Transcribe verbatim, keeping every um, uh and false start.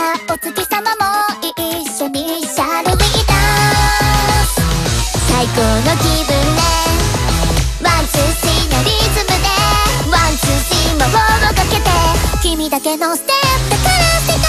お月様も一緒にシャルウィーダンス、最高の気分ね。ワンツースリーのリズムでワンツースリー魔法をかけて、君だけのステップからステップ